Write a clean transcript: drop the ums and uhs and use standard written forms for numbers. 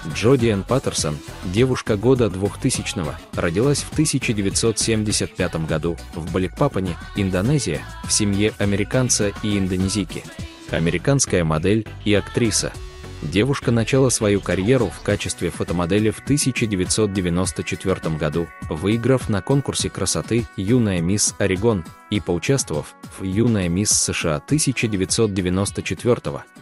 Джодиан Паттерсон, девушка года 2000-го, родилась в 1975 году в Баликпапане, Индонезия, в семье американца и индонезийки. Американская модель и актриса. Девушка начала свою карьеру в качестве фотомодели в 1994 году, выиграв на конкурсе красоты «Юная мисс Орегон» и поучаствовав в «Юная мисс США» 1994.